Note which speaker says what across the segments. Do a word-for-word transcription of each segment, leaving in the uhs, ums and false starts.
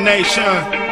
Speaker 1: the nation.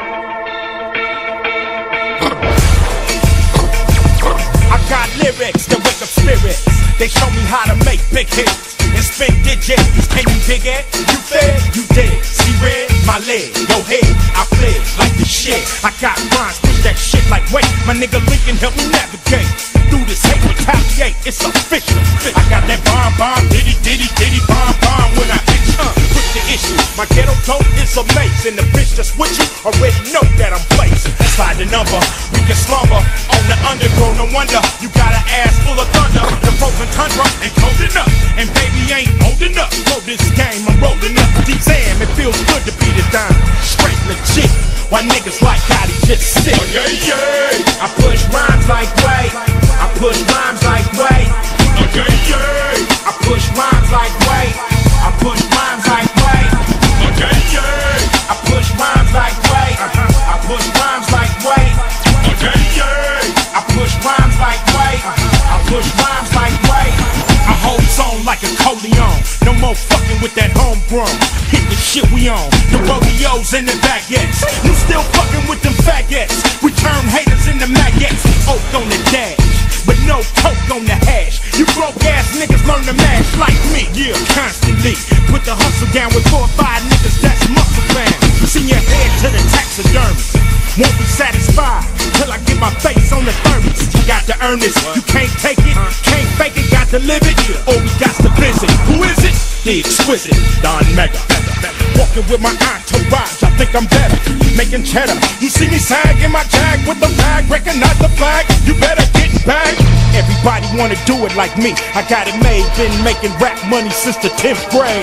Speaker 1: I got lyrics that wake up spirits. They show me how to make big hits and spin digits. Can you dig it? You fed? You did. See red? My leg, your head. I fled like the shit. I got rhymes, push that shit like weight. My nigga Lincoln help me navigate through this hate, retaliate. It's official. I got that bomb, bomb, diddy, diddy, diddy, bomb, bomb. When I hit you, uh, with the issue. My ghetto dope is amazing. The bitch that's with you already know that I'm blazing. Slide the number, we can slumber on the underground. No wonder you got an ass full of thunder. The frozen tundra and cold enough. And baby ain't old enough. For this game, I'm rolling up. Damn, it feels good to be the dime. Straight legit. Why niggas like how he just sit? Oh, yeah, yeah. I push rhymes like way. I push rhymes like way. Oh, yeah, yeah. I push rhymes like way. I push rhymes like way. Oh, yeah, yeah. I push rhymes like way. I push rhymes like way. Oh, yeah, yeah. I push rhymes like way. I push rhymes like way. I hold on like a Corleone. No more fucking with that homegrown. Hit the shit we on. The rodeos and the baguettes. You still fucking with them faggots. We turn haters into maggots. Oak on the dash, but no coke on the hash. You broke ass niggas learn to mash like me. Yeah, constantly. Put the hustle down with four or five niggas that's muscle bound. Send your head to the taxidermy. Won't be satisfied till I get my face on the thermos. Got to earn this. You can't take it, can't fake it, got to live it. Or we got to visit. Who is it? The exquisite Don Mega. Walking with my entourage, I think I'm better. Making cheddar. You see me sagging my jag with the bag, recognize the flag. You better get back. Everybody wanna do it like me. I got it made. Been making rap money since the tenth grade.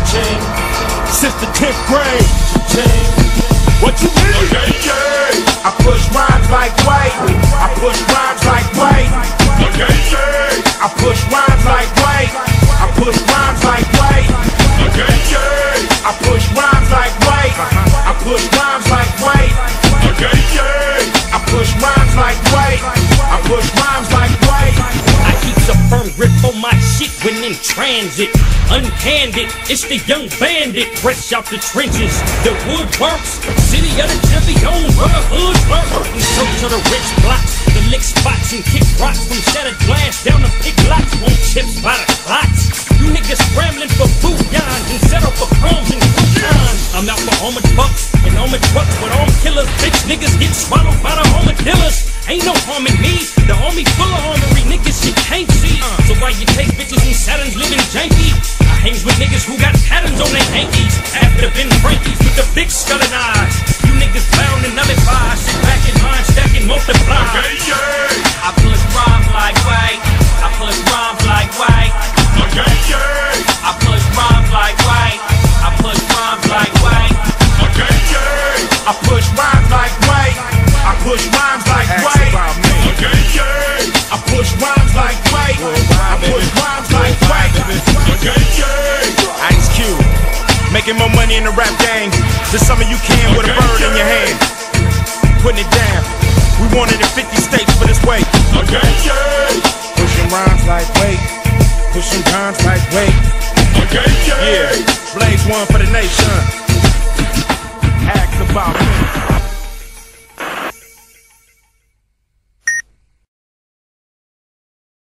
Speaker 1: Since the tenth grade. What you mean? Oh, yeah, yeah. I push rhymes like way. I push rhymes like way. Oh, yeah, yeah. I push rhymes like way. I push rhymes like way. Oh, yeah, yeah. I push rhymes like way. I push rhymes like way. Oh, yeah, yeah. I push rhymes like way. I push rhymes like way.
Speaker 2: I keep a firm grip on my shit when in transit. Uncandid, it's the young bandit, fresh out the trenches. The woodworks, city of the champion, brotherhood work. In search of the rich blocks, the lick spots and kick rocks from shattered glass down the pig lots. Won't chips by the clots. You niggas scrambling for bouillons and settle for crumbs and croutons. I'm out for homage bucks and homage trucks with armed killers. Bitch niggas get swallowed by the armadillos. Ain't no harm in me, the army full of armory, niggas shit can't see. So why you take bitches and Saturns living janky? I hangs with niggas who got patterns on their hankies. After been Frankies with the big skull and eyes. You niggas bound and nullified, sit back in line, stack and multiply.
Speaker 1: Okay, yeah.
Speaker 2: I push rhymes like way, I push rhymes like way.
Speaker 1: Okay, yeah.
Speaker 2: I push rhymes like way, I push rhymes like way.
Speaker 1: Okay, yeah. I push rhymes like way. I push rhymes like way. Okay, yeah. I push rhymes like way. I push rhymes like way. Okay, yeah. Ice Cube, making more money in the rap game than some of you can with a bird in your hand. Putting it down. We want it in fifty states for this way. Okay, yeah. Pushing rhymes like weight. Pushing rhymes like weight. Okay, yeah. Yeah. Blaze one for the nation. Ask about me.